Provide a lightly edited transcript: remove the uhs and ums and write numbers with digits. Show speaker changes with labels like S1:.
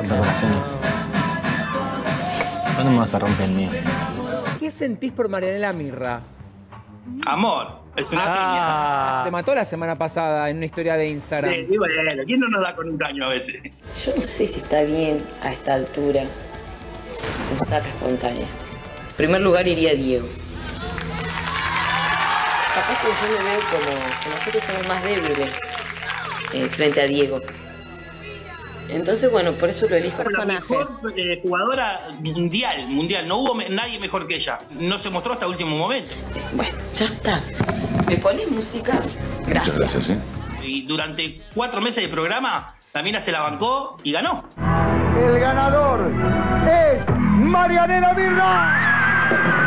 S1: de corazones. ¿Cuándo me vas a romper el mío?
S2: ¿Qué sentís por Marianela Mirra?
S3: Amor, es una genia.
S2: Te mató la semana pasada en una historia de Instagram.
S3: Y bueno, ¿quién no nos da con un caño a veces?
S4: Yo no sé si está bien a esta altura un saca espontánea. En primer lugar iría Diego. Capaz que yo me veo como que nosotros somos más débiles frente a Diego. Entonces, bueno, por eso lo elijo.
S3: La mejor jugadora mundial. No hubo nadie mejor que ella. No se mostró hasta el último momento.
S4: Bueno, ya está. ¿Me pones música? Gracias.
S5: Muchas gracias, ¿eh?
S3: Y durante 4 meses de programa, la mina se la bancó y ganó.
S6: El ganador es Marianela Mirra.